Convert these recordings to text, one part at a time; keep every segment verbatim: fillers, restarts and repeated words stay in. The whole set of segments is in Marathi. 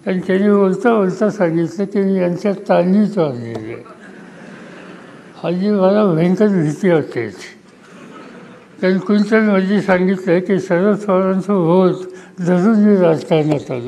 आणि त्यांनी बोलता बोलता सांगितलं की मी यांच्या तालमीत वाजलेलं आहे. हल्ली मला भयंकर भीती वाटते. कारण कुणीतरी माझी सांगितलं की शरद पवारांचं होत धरून मी राजकारणात आलो.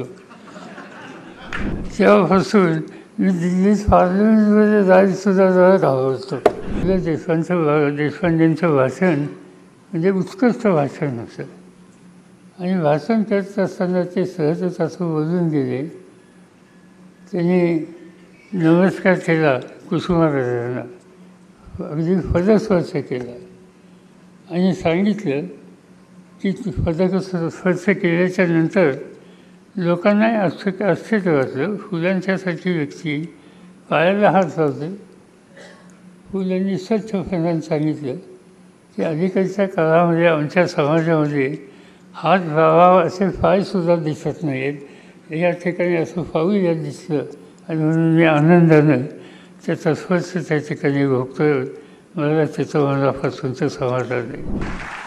तेव्हापासून मी दिल्लीत पार्लमेंटमध्ये जायसुद्धा जरा घाबरतो. देशपांचं देशपांडेंचं भाषण म्हणजे उत्कृष्ट भाषण होतं. आणि भाषण करत असताना ते सहजच असं बोलून गेले. त्यांनी नमस्कार केला कुसुमाग्रजांना, अगदी पदस्पर्श केला आणि सांगितलं की पदक स्पर्श केल्याच्या नंतर लोकांना आश्चर्य आश्चर्य वाटलं. फुलांच्यासारखी व्यक्ती पायाला हात लावते. फुलांनी स्वच्छपणाने सांगितलं की अलीकडच्या काळामध्ये आमच्या समाजामध्ये हात लावावा असे पायसुद्धा दिसत नाहीत. या ठिकाणी असं पाऊया दिसलं आणि म्हणून मी आनंदानं त्याचा स्पर्श त्या ठिकाणी भोगतो. मला त्याचं मनापासूनचं समाधान आहे.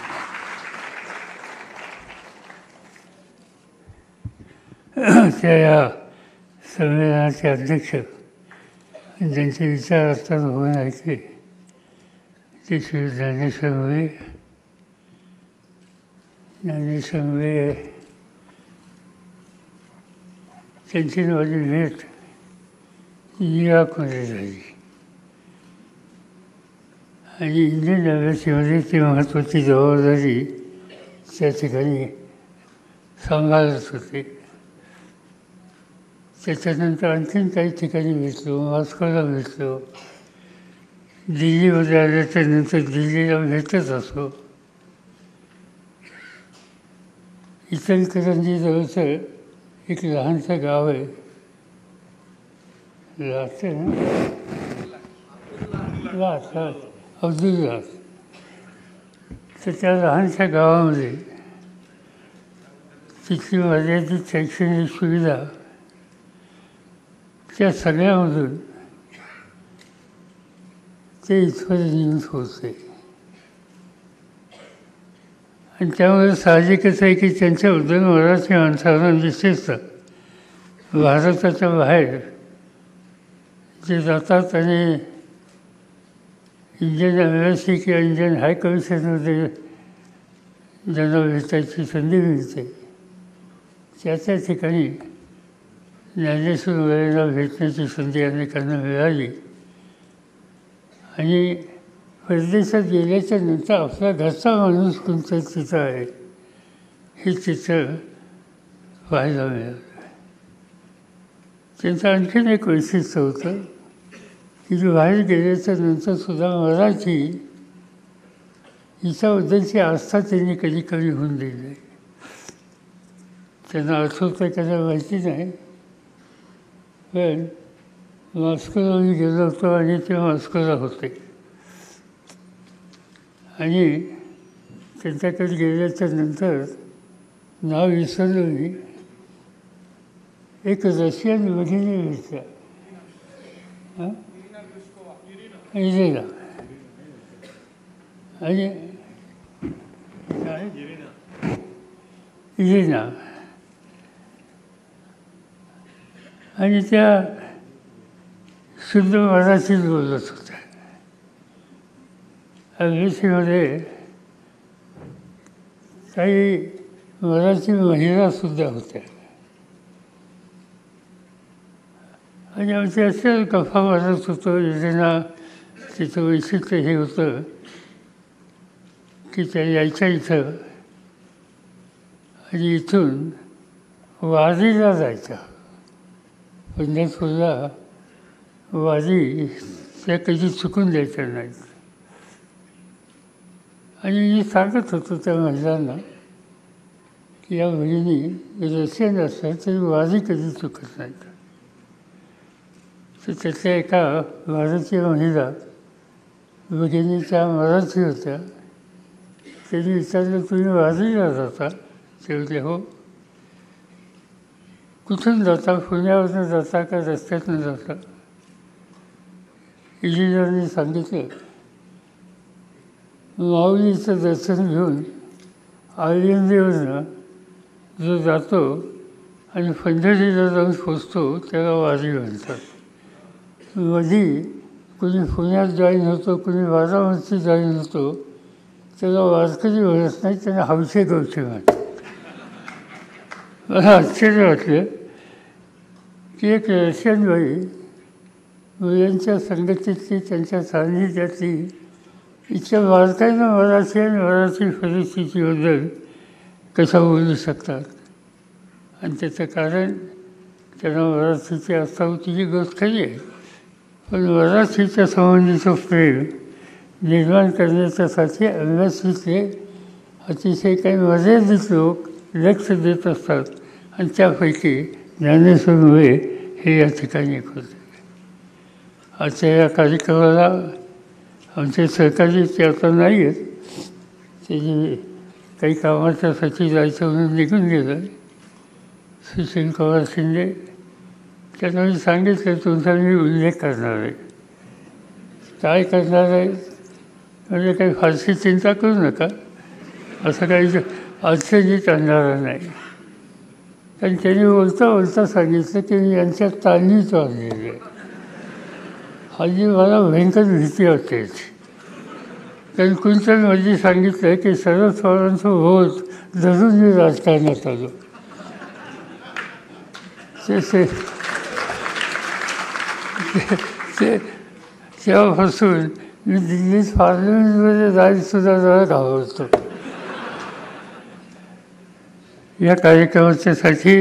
त्या या संमेलनाचे अध्यक्ष ज्यांचे विचार असतात होऊन ऐकले ते श्री ज्ञानेश्वर मुळे. ज्ञानेश्वर मुळे त्यांची माझी भेट न्यूयॉर्कमध्ये झाली आणि इंडियन एम्बॅसीमध्ये ती महत्त्वाची जबाबदारी त्या ठिकाणी सांभाळत होते. त्याच्यानंतर आणखीन काही ठिकाणी भेटलो, मॉस्कोला भेटलो. दिल्लीमध्ये आल्याच्या नंतर दिल्लीला भेटत असो. इचलकरंजी जवळचं एक लहानसं गाव आहे, लाट लाट लाट अब्दुल्लाट. तर त्या लहानशा गावामध्ये तिथली मर्यादित शैक्षणिक सुविधा त्या सगळ्यामधून ते इथपर्यंत येऊन पोहोचले. आणि त्यामुळे साहजिकच आहे की त्यांच्याबद्दल मराठी माणसांना विशेषतः भारताच्या बाहेर जे जातात आणि इंडियन एम्बॅसी किंवा इंडियन हाय कमिशनमध्ये ज्यांना भेटायची संधी मिळते त्या त्या ठिकाणी ज्ञानेश्वर मुळेंना भेटण्याची संधी अनेकांना मिळाली. आणि परदेशात गेल्याच्या नंतर आपला घरचा माणूस कोणतं तिथं आहे हे चित्र पाहायला मिळालं. त्यांचं आणखीन एक वैशिष्ट्य होतं की जे बाहेर गेल्याच्या नंतरसुद्धा मराठी हिच्याबद्दलची आस्था त्यांनी कधी कमी होऊन दिली नाही. त्यांना आठवतं का माहिती नाही, पण मॉस्कोला मी गेलो होतो आणि ते मॉस्कोला होते. आणि त्यांच्याकडे गेल्याच्या नंतर नाव विसरलो मी. एक रशियन भगिनी भेटल्या, हां इरिना. आणि इरिना आणि त्या शुद्ध मराठीत बोलत होत्या. एम्बॅसीमध्ये काही मराठी महिलासुद्धा होत्या. आणि आमची असे गप्पा मारत होतो. इरिना तिचं वैशिष्ट्य हे होतं की त्या यायच्या इथं आणि इथून वारीला जायच्या. पंढरपूरला वारी त्या कधी चुकून द्यायच्या नाहीत. आणि मी सांगत होतो त्या महिलांना की या भगिनी रशियन असतात तरी वारी कधी चुकत नाहीत. तर त्यातल्या एका भारतीय महिला भगिनीच्या मराठी होत्या. त्यांनी विचारलं, तुम्ही वारीला जाता? ते होते हो. कुठून जाता? पुण्यावरून जाता का रस्त्यातून जाता? इलिनाने सांगितलं, माऊलीचं दर्शन घेऊन आळंदीवरनं जो जातो आणि पंढरीला जाऊन पोचतो त्याला वारी म्हणतात. मधी कुणी पुण्यात जॉईन होतो, कुणी बारामतीत जॉईन होतो, त्याला वारकरी म्हणत नाही, त्यांना हौशे गवशे म्हणतात. मला आश्चर्य वाटलं की एक रशियन बाई मुलांच्या संगतीतली, त्यांच्या सान्निध्यातली इतक्या बारकाईनं मराठी आणि मराठी परिस्थितीबद्दल कशा बोलू शकतात. आणि त्याचं कारण त्यांना मराठीची असावतीची गोष्ट खरी आहे, पण मराठीच्या संबंधीचं प्रेम निर्माण करण्याच्यासाठी अभ्यासीतले अतिशय काही मर्यादित लोक लक्ष देत असतात. आणि त्यापैकी ज्ञानेश्वर मुळे हे या ठिकाणी एक होते. आजच्या या कार्यक्रमाला आमचे सहकारी ते आता नाही आहेत, ते जे काही कामाच्यासाठी जायचं म्हणून निघून गेलं, सुशील कुमार शिंदे, त्यांना मी सांगितलं तुमचा मी उल्लेख करणार आहे. काय करणार आहे म्हणजे काही फारशी चिंता करू नका, असं काही अडचणीत आणणारं नाही. कारण त्यांनी बोलता बोलता सांगितलं की मी यांच्या तानीच वाढलेली आहे. हल्ली मला भयंकर भीती वाटते. कारण कुणीतरी माझी सांगितलं की शरद पवारांचं होत धरून मी राजकारणात आलो. ते तेव्हापासून मी दिल्लीत पार्लमेंटमध्ये जायसुद्धा जरा घाबरतो. या कार्यक्रमाच्यासाठी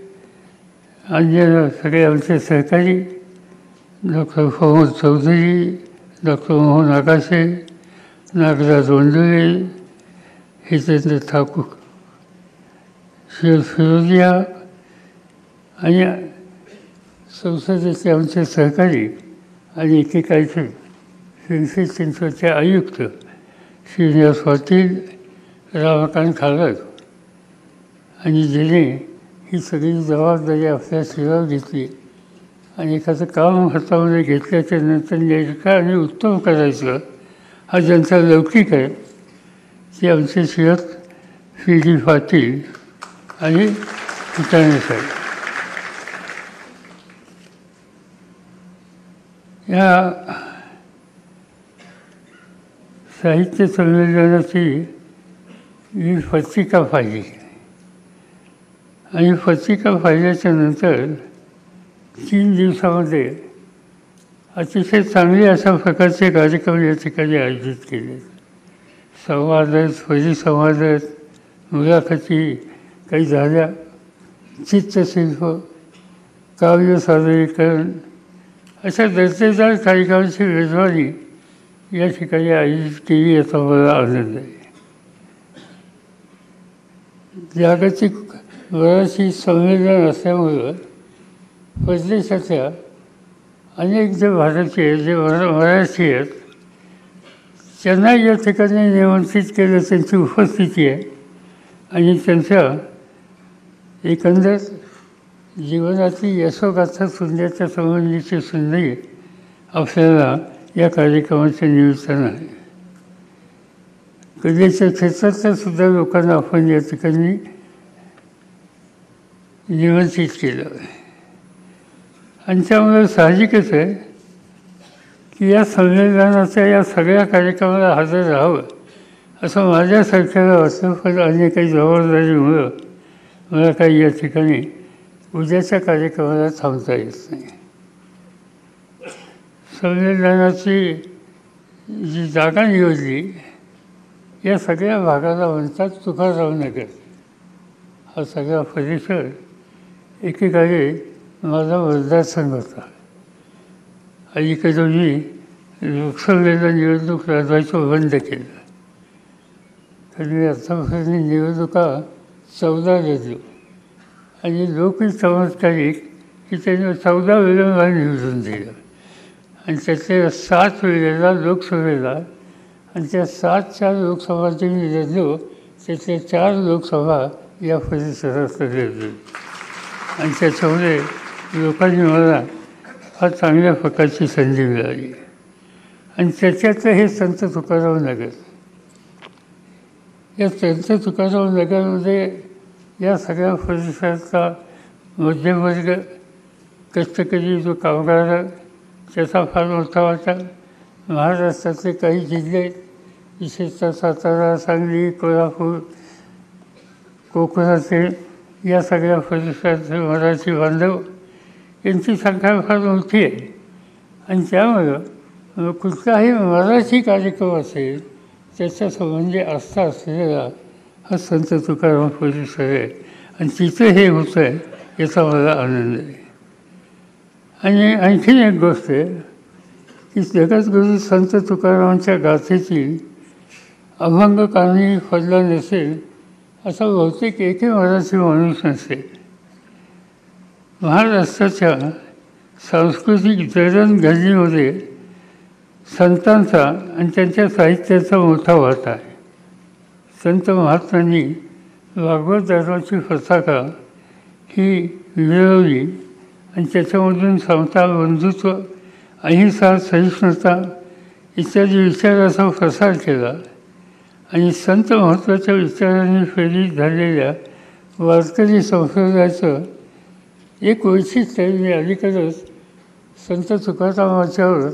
अन्य सगळे आमचे सहकारी डॉक्टर प्रमोद चौधरी, डॉक्टर मोहन आकाशे, नागराज वंडुळे, हितेंद्र ठाकूर, शिव फिरोजिया आणि संसदेचे आमचे सहकारी आणि एकेकाळचे पिंपरी चिंचवडचे आयुक्त श्रीनिवास पाटील, रमाकांत खालद, आणि ज्याने ही सगळी जबाबदारी आपल्या शिवार घेतली आणि एखादं काम हातामध्ये घेतल्याच्या नंतर नेटका आणि उत्तम करायचं हा ज्यांचा लौकिक आहे, ते आमचे शिवार पी डी पाटील आणि फुटाणे साहेब. या साहित्य संमेलनाची ही पत्रिका पाहिली आणि पत्रिका पाहिल्याच्या नंतर तीन दिवसामध्ये अतिशय चांगले अशा प्रकारचे कार्यक्रम या ठिकाणी आयोजित केले. संवाद आहेत, परिसंवाद आहेत, मुलाखती काही झाल्या, चित्रशिल्प, काव्य सादरीकरण अशा दर्जेदार कार्यक्रमांची मेजवानी या ठिकाणी आयोजित केली याचा मला आनंद आहे. जागतिक मराठी संमेलन असल्यामुळं परदेशातल्या अनेक जे भारतीय जे मरा मराठी आहेत त्यांना या ठिकाणी निमंत्रित केलं, त्यांची उपस्थिती आहे आणि त्यांच्या एकंदर जीवनाची यशोगाथा सुंदरच्या संबंधीची संधी आपल्याला या कार्यक्रमाच्या निमित्तानं आहे. कलेच्या क्षेत्रातल्या सुद्धा लोकांना आपण या ठिकाणी निमंत्रित केलं आणि त्यामुळे साहजिकच आहे की या संमेलनाच्या या सगळ्या कार्यक्रमाला हजर राहावं असं माझ्यासारख्याला वाटतं. पण अन्य काही जबाबदारीमुळं मला काही या ठिकाणी उद्याच्या कार्यक्रमाला थांबता येत नाही. संमेलनाची जी जागा निवडली या सगळ्या भागाला म्हणतात तुकाराम नगर. हा सगळा परिसर एकेकाळी माझा मतदारसंघ होता. अलीकडे मी लोकसभेला निवडणूक लढवायचं बंद केलं. तर मी आतापर्यंत निवडणुका चौदा लढलो आणि लोकही चमत्कारिक की त्यांनी चौदा वेळेला मला निवडून दिलं आणि त्यातल्या सात वेळेला लोकसभेला आणि त्या सातच्या लोकसभा जे मी लढलो त्यातल्या चार लोकसभा या परिसरात लढलो आणि त्याच्यामुळे लोकांनी मला फार चांगल्या प्रकारची संधी मिळाली. आणि त्याच्यातलं हे संत तुकाराम नगर. या संत तुकाराम नगरमध्ये या सगळ्या परिसराचा मध्यमवर्ग कष्टकरी जो कामगार त्याचा फार मोठा वाटा. महाराष्ट्रातले काही जिल्हे विशेषतः सातारा, सांगली, कोल्हापूर, कोकण असेल या सगळ्या परिसरातले मराठी बांधव यांची संख्या फार मोठी आहे. आणि त्यामुळं कुठलाही मराठी कार्यक्रम असेल त्याच्या संबंधी आस्था असलेला हा संत तुकाराम परिसर आहे. आणि तिथं हे होतं आहे याचा मला आनंद आहे. आणि आणखीन एक गोष्ट आहे की जगद्गुरू संत तुकारामांच्या गाथेची अभंग काही फडला नसेल असा बहुतेक एकही मराठी माणूस नसेल. महाराष्ट्राच्या सांस्कृतिक जडणघडणीमध्ये संतांचा आणि त्यांच्या साहित्याचा मोठा वाटा आहे. संत महात्म्यांनी भागवत धर्माची पताका ही मिळवली आणि त्याच्यामधून समता, बंधुत्व, अहिंसा, सहिष्णुता इत्यादी विचाराचा प्रसार केला. आणि संत महत्त्वाच्या विचारांनी प्रेरित झालेल्या वारकरी संप्रदायाचं एक वैशिष्ट्य मी अलीकडंच संत तुकारामाच्यावर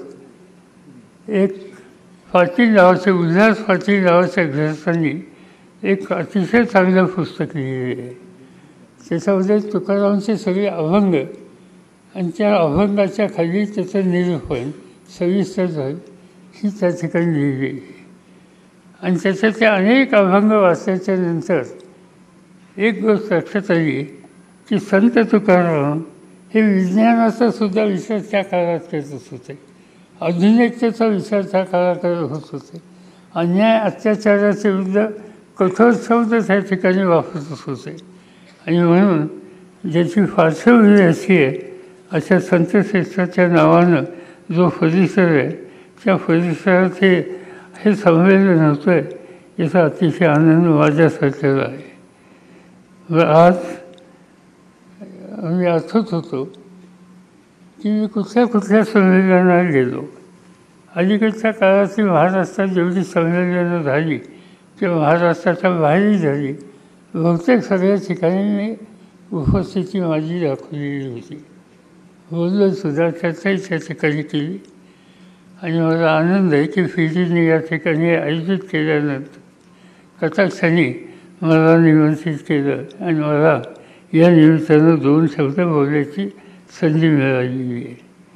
एक पाटील नावाचे उल्हास पाटील नावाच्या ग्रंथांनी एक अतिशय चांगलं पुस्तक लिहिलेलं आहे. त्याच्यामध्ये तुकारामांचे सगळे अभंग आणि त्या अभंगाच्या खाली त्याचं निरूपण सविस्तर झालं ही त्या ठिकाणी लिहिली आहे. आणि त्याच्यातले अनेक अभंग वाचल्याच्या नंतर एक गोष्ट लक्षात आली की संत तुकाराम हे विज्ञानाचा सुद्धा विचार त्या काळात करत होते. आधुनिकतेचा विचार त्या काळात करत होत होते. अन्याय अत्याचाराच्या विरुद्ध कठोर शब्द त्या ठिकाणी वापरत होते. आणि म्हणून ज्याची पार्श्वभूमी अशी आहे अशा संतश्रेष्ठाच्या नावानं जो परिसर आहे त्या परिसरात हे हे संमेलन होतं आहे याचा अतिशय आनंद माझ्यासारख्याला आहे. आज मी आठवत होतो की मी कुठल्या कुठल्या संमेलनाला गेलो. अलीकडच्या काळातली महाराष्ट्रात जेवढी संमेलनं झाली किंवा महाराष्ट्राच्या बाहेरही झाली बहुतेक सगळ्या ठिकाणी मी उपस्थिती माझी दाखवलेली होती. बोललो सुद्धा चर्चाही त्या ठिकाणी केली. आणि मला आनंद आहे की फिजीने या ठिकाणी आयोजित केल्यानंतर कटाक्षाने मला निमंत्रित केलं आणि मला या निमित्तानं दोन शब्द बोलण्याची संधी मिळालेली आहे.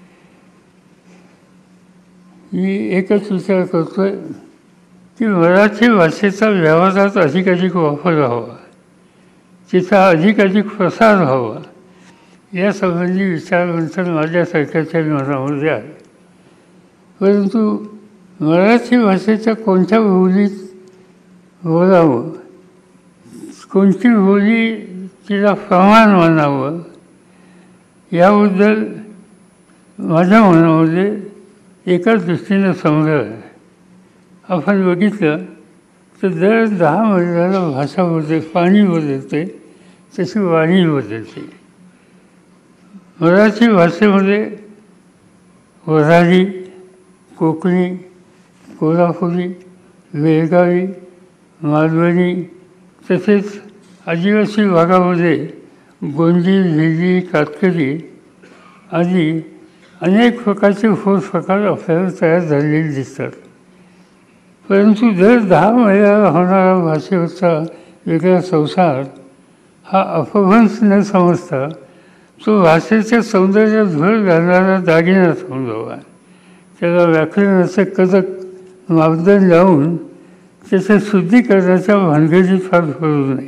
मी एकच विचार करतो आहे की मराठी भाषेचा व्यवहारात अधिकाधिक वापर व्हावा, तिचा अधिकाधिक प्रसार व्हावा यासंबंधी विचारमंथन माझ्यासारख्याच्या मनामध्ये आहे. परंतु मराठी भाषेच्या कोणत्या बोलीत बोलावं, कोणती बोली तिला प्रमाण मानावं याबद्दल माझ्या मनामध्ये एकाच दृष्टीनं संग्रह आहे. आपण बघितलं तर दर दहा महिन्याला भाषा बदल पाणी बदलते तशी वाणी बदलते. मराठी भाषेमध्ये वऱ्हाडी, कोकणी, कोल्हापुरी, बेळगावी, मालवणी तसेच आदिवासी भागामध्ये गोंडी, भिल्ली, कातकरी आदी अनेक प्रकारचे उपप्रकार आपल्याला तयार झालेले दिसतात. परंतु दर दहा महिन्याला होणारा भाषेवरचा वेगळा संसार हा अपभ्रंश न समजता तो भाषेच्या सौंदर्यात भर घालणारा दागिना समजावा. त्याला व्याकरणाचे कदक मापदंड लावून त्याच्या शुद्धीकरणाच्या भानगडीत फार पडू नये.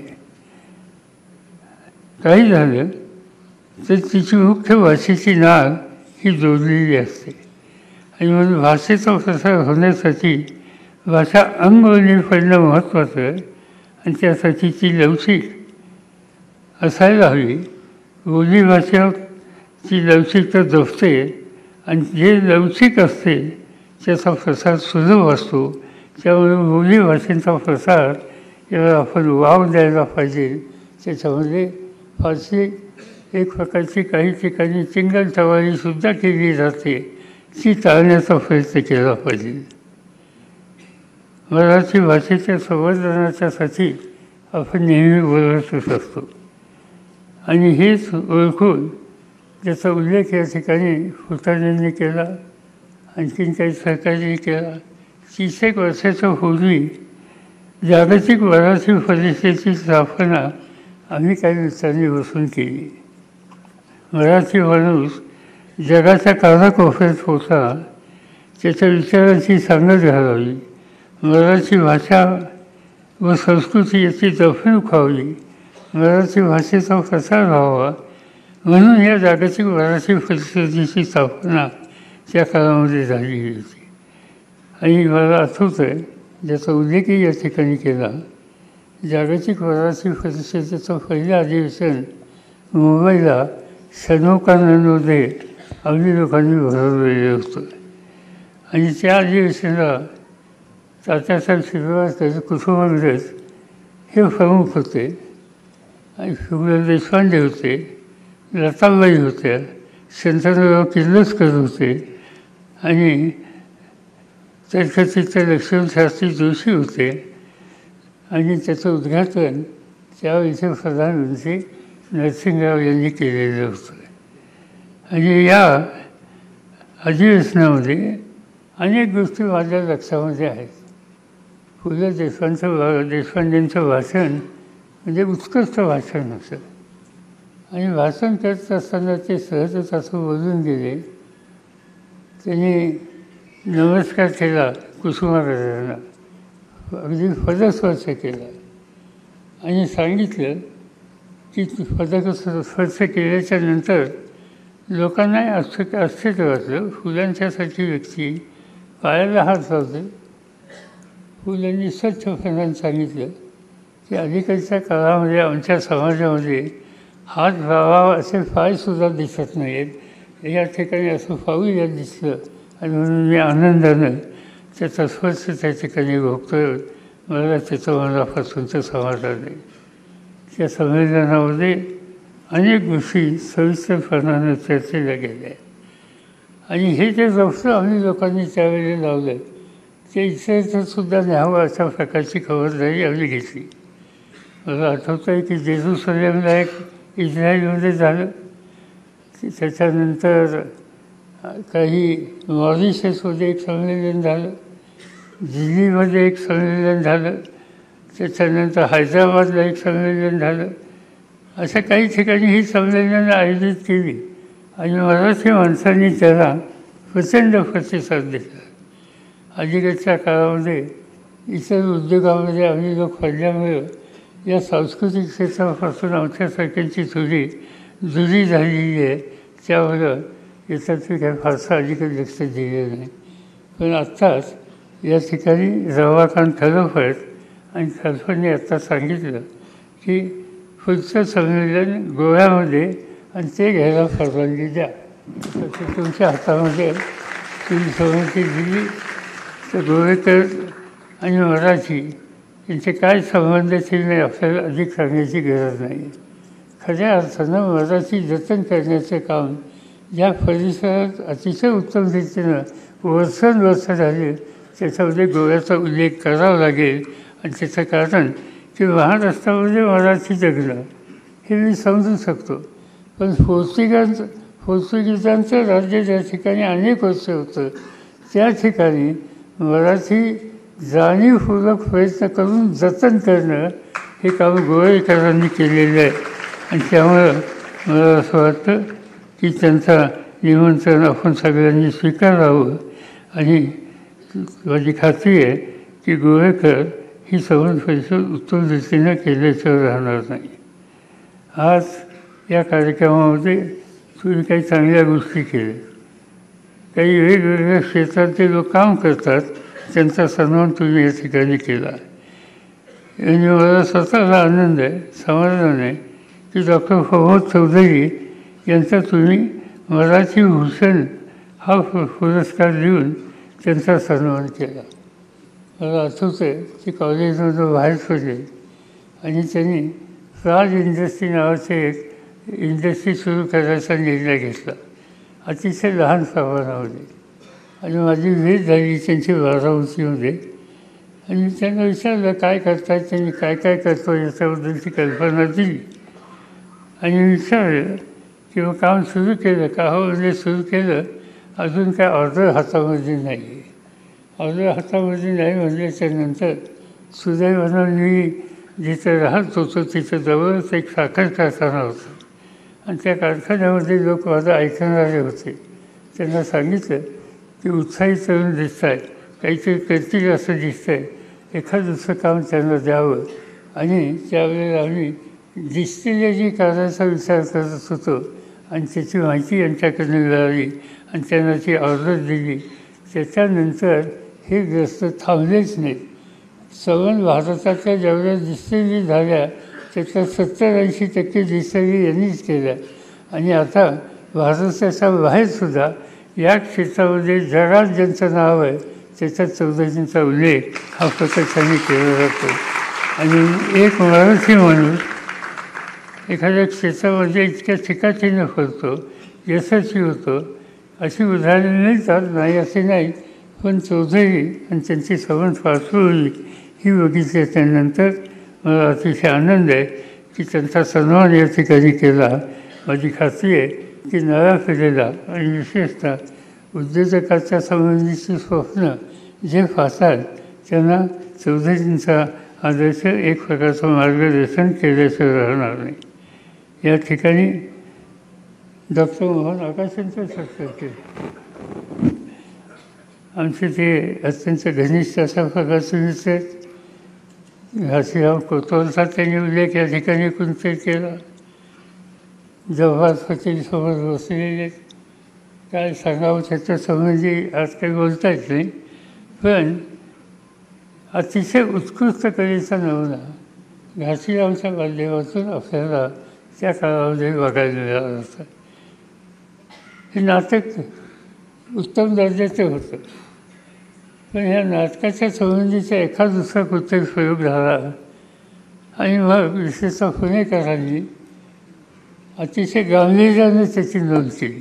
काही झालं तर तिची मुख्य भाषेची नाळ ही जोडलेली असते. आणि म्हणून भाषेचा प्रसार होण्यासाठी भाषा अंगवळणी पडणं महत्त्वाचं आहे आणि त्यासाठी ती लवचिक असायला हवी. बोलीभाषेची लवचिकता जपते आणि जे लवचिक असते त्याचा प्रसार सुलभ असतो. त्यामुळे बोलीभाषेचा प्रसार याला आपण वाव द्यायला पाहिजे. त्याच्यामध्ये फारशी एक प्रकारची काही ठिकाणी चिंगलटवाळीसुद्धा केली जाते ती टाळण्याचा प्रयत्न केला पाहिजे. मराठी भाषेच्या संवर्धनाच्यासाठी आपण नेहमी बोलतच असतो. आणि हेच ओळखून ज्याचा उल्लेख या ठिकाणी फुटाण्यांनी केला, आणखीन काही सहकार्याने केला. तीस एक वर्षाच्या पूर्वी जागतिक मराठी परिषदेची स्थापना आम्ही काही मित्रांनी बसून केली. मराठी माणूस जगाच्या कानाकोपऱ्यात होता, त्याच्या विचारांची सांगत घालावी, मराठी भाषा व संस्कृती याची जपणूक व्हावी, मराठी भाषेचा प्रसार व्हावा, म्हणून या जागतिक मराठी परिषदेची स्थापना त्या काळामध्ये झाली होती. आणि मला आठवतं आहे, ज्याचा उल्लेखही या ठिकाणी केला, जागतिक मराठी परिषदेचं पहिलं अधिवेशन मुंबईला शनोकाननमध्ये आम्ही लोकांनी भरवलेलं होतं. आणि त्या अधिवेशनाला तात्यासाहेब श्रीनिवासकर, कुसुमाग्रज हे प्रमुख होते, आणि सुगल देशपांडे होते, लताबाई होत्या, शंतनुराव किर्लोस्कर होते, आणि तर्कचित्र लक्ष्मणशास्त्री जोशी होते. आणि त्याचं उद्घाटन त्यावेळेचे प्रधानमंत्री नरसिंहराव यांनी केलेलं होतं. आणि या अधिवेशनामध्ये अनेक गोष्टी माझ्या लक्षामध्ये आहेत. पु ल देशपांडेंचं देशपांडेंचं भाषण म्हणजे उत्कृष्ट भाषण होतं. आणि भाषण करत असताना ते सहजच असं बोलून गेले. त्यांनी नमस्कार केला कुसुमाग्रजांना, अगदी पदस्पर्श केला आणि सांगितलं की पदक स्पर्श केल्याच्या नंतर लोकांना आश्चर्य आश्चर्य वाटलं. फुलांच्यासारखी व्यक्ती पायाला हात लावते. फुलांनी स्वच्छपणाने सांगितलं की अलीकडच्या काळामध्ये आमच्या समाजामध्ये हात लावावा असे पायसुद्धा दिसत नाही आहेत. या ठिकाणी असं पाऊया दिसलं आणि म्हणून मी आनंदानं त्याचा स्पर्श त्या ठिकाणी भोगतो. मला त्याचं मनापासूनचं समाधान आहे. त्या संमेलनामध्ये अनेक गोष्टी सविस्तरपणानं चर्चेला गेल्या आणि हे जे जवळ आम्ही लोकांनी त्यावेळी लावलं ते इतरसुद्धा न्यावं अशा प्रकारची खबरदारी आम्ही घेतली. मला आठवतं आहे की जेरुसलेमला एक इस्रायलमध्ये झालं, त्याच्यानंतर काही मॉरिशसमध्ये एक संमेलन झालं, दिल्लीमध्ये एक संमेलन झालं, त्याच्यानंतर हैदराबादला एक संमेलन झालं. अशा काही ठिकाणी ही संमेलनं आयोजित केली आणि मराठी माणसांनी त्याला प्रचंड प्रतिसाद दिला. अलीकडच्या काळामध्ये इतर उद्योगामध्ये आम्ही लोक पडल्यामुळे या सांस्कृतिक क्षेत्रापासून आमच्यासारख्यांची थोडी जुरी झालेली आहे. त्यामुळं याच्यातून काही फारसं अलीकडे लक्ष दिलेलं नाही. पण आत्ताच या ठिकाणी रमाकांत खरोखर आणि कल्पने आत्ता सांगितलं की पुढचं संमेलन गोव्यामध्ये आणि ते घ्यायला परवानगी द्या. तर ते तुमच्या हातामध्ये तुम्ही संमती दिली तर गोवेकर आणि मराठी यांचे काय संबंध ते नाही आपल्याला अधिक सांगण्याची गरज नाही. खऱ्या अर्थानं मराठी जतन करण्याचं काम या परिसरात अतिशय उत्तम रीतीनं वर्षानुवर्ष झाले. त्याच्यामध्ये गोव्याचा उल्लेख करावा लागेल आणि त्याचं कारण की महाराष्ट्रामध्ये मराठी जगलं हे मी समजू शकतो. पण पोर्तुगाज पोर्तुगीजांचं राज्य ज्या ठिकाणी अनेक वर्ष होतं त्या ठिकाणी मराठी जाणीवपूर्वक प्रयत्न करून जतन करणं हे काम गोवेकरांनी केलेलं आहे. आणि त्यामुळं मला असं वाटतं की त्यांचा निमंत्रण आपण सगळ्यांनी स्वीकारावं. आणि माझी खात्री आहे की गोवेकर ही संवाद परिषद उत्तम दृष्टीनं केल्याशिवाय राहणार नाही. आज या कार्यक्रमामध्ये तुम्ही काही चांगल्या गोष्टी केल्या, काही वेगवेगळ्या क्षेत्रात जे लोक काम करतात त्यांचा सन्मान तुम्ही या ठिकाणी केला. आणि मला स्वतःला आनंद आहे, समाधान आहे की डॉक्टर प्रमोद चौधरी यांचा तुम्ही मराठी भूषण हा पुरस्कार देऊन त्यांचा सन्मान केला. मला आठवतं आहे की कॉलेजमधून बाहेर पडले आणि त्यांनी प्राज इंडस्ट्री नावाचे एक इंडस्ट्री सुरू करायचा निर्णय घेतला, अतिशय लहान प्रमाणामध्ये. आणि माझी भेट झाली त्यांची बारामतीमध्ये आणि त्यांना विचारलं काय करतायत, त्यांनी काय काय करतो याच्याबद्दलची कल्पना दिली. आणि विचारलं किंवा काम सुरू केलं का? हो म्हणजे सुरू केलं, अजून काय ऑर्डर हातामध्ये नाही आहे. ऑर्डर हातामध्ये नाही म्हणल्याच्यानंतर सुदैवानं मी जिथं राहत होतो तिथं जवळच एक साखर कारखाना होता आणि त्या कारखान्यामध्ये लोक माझं ऐकणारे होते. त्यांना सांगितलं की उत्साही तरुण दिसत आहे, काहीतरी करतील असं दिसतं आहे, एखादं दुसरं काम त्यांना द्यावं. आणि त्यावेळेला आम्ही डिस्टिलरी करायचा विचार करत होतो आणि त्याची माहिती यांच्याकडनं मिळाली आणि त्यांना ती ऑर्डर दिली. त्याच्यानंतर हे ग्रस्त थांबलेच नाहीत. सवन भारताच्या जेवढ्या डिस्टिलरी झाल्या त्याच्या सत्तर ऐंशी टक्के डिस्टिलरी यांनीच केल्या. आणि आता भारताच्या बाहेरसुद्धा या क्षेत्रामध्ये जगात ज्यांचं नाव आहे त्याच्यात चौधरींचा उल्लेख हा प्रत्यक्षाने केला जातो. आणि एक मराठी माणूस एखाद्या क्षेत्रामध्ये इतक्या चिकाटीनं फरतो, यशस्वी होतो, अशी उदाहरणे मिळतात, नाही असे नाही. पण चौधरी आणि त्यांची संबंध पार्श्वभूमी ही बघितल्याच्यानंतर मला अतिशय आनंद आहे की त्यांचा सन्मान या ठिकाणी केला. माझी खात्री आहे की नव्या पिढीला आणि विशेषतः उद्योजकाच्या संबंधीची स्वप्न जे पाहतात त्यांना चौधरींचा आदर्श एक प्रकारचं मार्गदर्शन केल्याशिवाय राहणार नाही. या ठिकाणी डॉक्टर मोहन आकाशांचं सत्कार केलं. आमचे ते अत्यंत घनिष्ठ अशा प्रकारचे मित्र आहेत. घासीराव कोतवालचा त्यांनी उल्लेख या ठिकाणी कोणते केला. जवाहर पटेलसोबत बसलेले काय सांगावं त्याच्या संबंधी आज काही बोलता येत नाही. पण अतिशय उत्कृष्ट कलेचा नमुना घासीरावच्या माध्यमातून आपल्याला त्या काळामध्ये बघायला मिळालं होतं. हे नाटक उत्तम दर्जाचं होतं, पण ह्या नाटकाच्या संबंधीचा एखाद दुसरा कुठेही प्रयोग झाला आणि मग विशेषतः पुणेकरांनी अतिशय गांभीर्याने त्याची नोंद केली.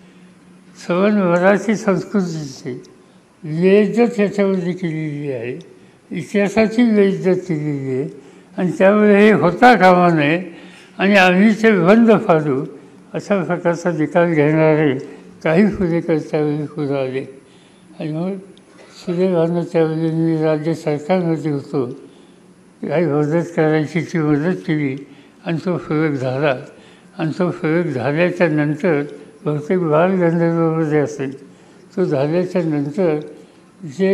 सवन मराठी संस्कृतीची बेइज्जत ह्याच्यामध्ये केलेली आहे, इतिहासाची बेइज्जत केलेली आहे आणि त्यामुळे हे होता कामा नये आणि आम्ही ते बंद पाडू अशा प्रकारचा निकाल घेणारे काही पुणेकर त्यावेळी पुढे आले. आणि मग सुदैवानं त्यावेळी मी राज्य सरकारमध्ये होतो, काही मदत करायची मदत केली आणि तो प्रयोग झाला. आणि तो प्रयोग झाल्याच्या नंतर बहुतेक बालगंधर्वमध्ये असेल, तो झाल्याच्या नंतर जे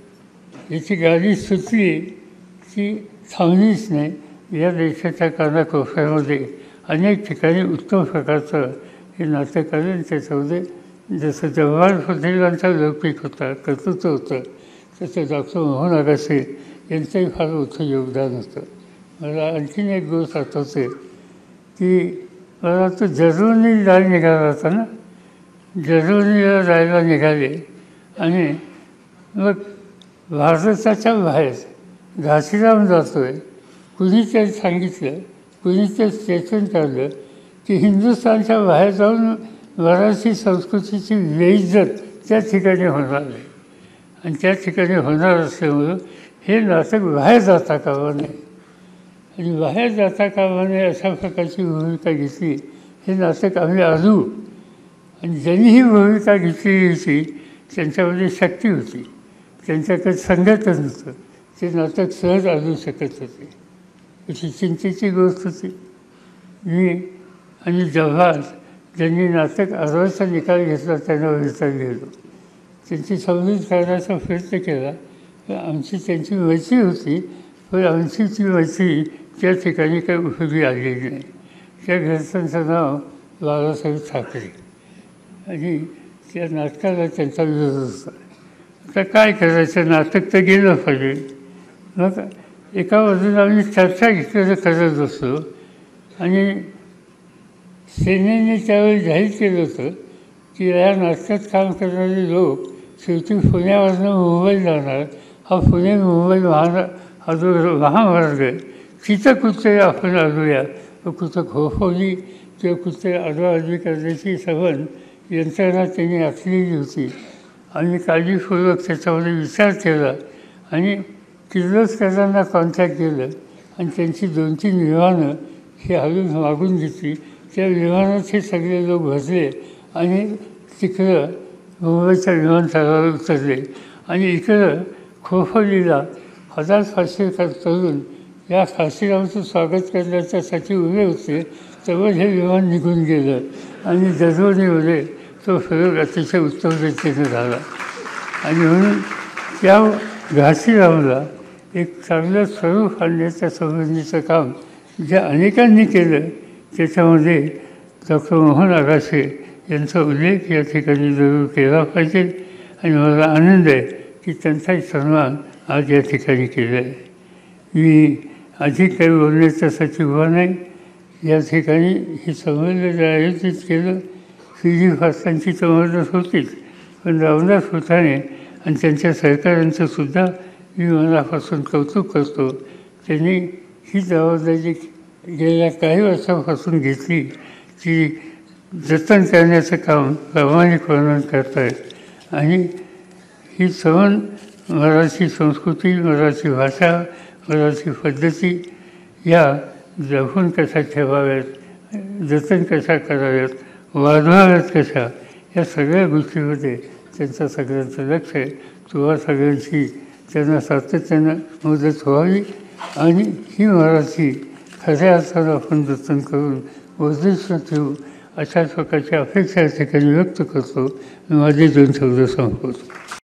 याची गाडी सुटली ती थांबलीच नाही. या देशाच्या कानाकोपऱ्यामध्ये अनेक ठिकाणी उत्तम प्रकारचं हे नाटक आलं आणि त्याच्यामध्ये जसं जवाहर पटेलांचा लौकिक होता, कर्तृत्व होतं, तसं डॉक्टर मोहन आगाशे यांचंही फार मोठं योगदान होतं. मला आणखीन एक गोष्ट आठवते की मला तो जर्मनी जायला निघाला होता ना, जर्मनीला जायला निघाले आणि मग भारताच्या बाहेर घासीराम जातो आहे, कुणी ते सांगितलं, कुणी ते स्टेशन काढलं की हिंदुस्थानच्या बाहेर जाऊन मराठी संस्कृतीची बेइज्जत त्या ठिकाणी होणार आहे आणि त्या ठिकाणी होणार असल्यामुळं हे नाटक बाहेर जाता कामा नये आणि बाहेर जाता कामा नये अशा प्रकारची भूमिका घेतली. हे नाटक आम्ही आलो आणि ज्यांनी ही भूमिका घेतलेली होती त्यांच्यामध्ये शक्ती होती, त्यांच्याकडे संघटन होतं, ते नाटक सहज आणू शकत होते. अशी चिंतेची गोष्ट होती. मी आणि जव्हार ज्यांनी नाटक आरवाचा निकाल घेतला त्यांना भेटायला गेलो, त्यांची समजूत करण्याचा प्रयत्न केला. पण आमची त्यांची मैत्री होती, पण आमची ती मैत्री त्या ठिकाणी काही उपयोगी आलेली नाही. त्या घरच्यांचं नाव बाळासाहेब ठाकरे आणि त्या नाटकाला त्यांचा विरोध होता. आता काय करायचं, नाटक तर गेलं पाहिजे. मग एका बाजूला आम्ही चर्चा घेतलेलं करत असतो आणि सेनेने त्यावेळी जाहीर केलं होतं की या नाटकात काम करणारे लोक शेवटी पुण्यावरनं मुंबईला जाणार. हा पुणे मुंबई महारा हा जो महामार्ग आहे तिथं कुठे आपण आलूया, कुठं खोफवली किंवा कुठे आडवाआडवी करण्याची संबंध यंत्रणा त्यांनी आखलेली होती. आम्ही काळजीपूर्वक त्याच्यामध्ये विचार केला आणि किर्लोस्करांना कॉन्टॅक्ट केलं आणि त्यांची दोन तीन विमानं ही हलून मागून घेतली. त्या विमानात हे सगळे लोक बसले आणि तिकडं मुंबईच्या विमानतळावर उतरले आणि इकडं खोपोलीला हजार फाशी तरुण या फाशीरावाचं स्वागत करण्याच्यासाठी उभे होते. तेव्हा हे विमान निघून गेलं आणि जर्मनीमध्ये तो प्रयोग अतिशय उत्तम रीतीने झाला. आणि म्हणून त्या घासीरावला एक चांगलं स्वरूप आणण्याच्या संबंधीचं काम जे अनेकांनी केलं त्याच्यामध्ये डॉक्टर मोहन आगाशे यांचा उल्लेख या ठिकाणी जरूर केला पाहिजे. आणि मला आनंद आहे की त्यांचाही सन्मान आज या ठिकाणी केला आहे. मी अधिक काही बोलण्याच्यासाठी उभा नाही. या ठिकाणी हे संमेलन जे आयोजित केलं सी जी फास्टांची तर मदत होतीच, पण रामदास फुटाणे आणि त्यांच्या सहकाऱ्यांचं सुद्धा मी मनापासून कौतुक करतो. त्यांनी ही जबाबदारी गेल्या काही वर्षांपासून घेतली की जतन करण्याचं काम प्रामाणिकपणे करत आहेत. आणि ही सवन मराठी संस्कृती, मराठी भाषा, मराठी पद्धती या जपून कशा ठेवाव्यात, जतन कशा कराव्यात, वाढवाव्यात कशा, या सगळ्या गोष्टीमध्ये त्यांचं सगळ्यांचं लक्ष आहे. तुम्हा सगळ्यांची त्यांना सातत्यानं मदत व्हावी आणि ही मराठी खऱ्या अर्थानं आपण जतन करून उद्देश ठेवू अशा प्रकारची अपेक्षा या ठिकाणी व्यक्त करतो. माझे दोन शब्द संपवतो.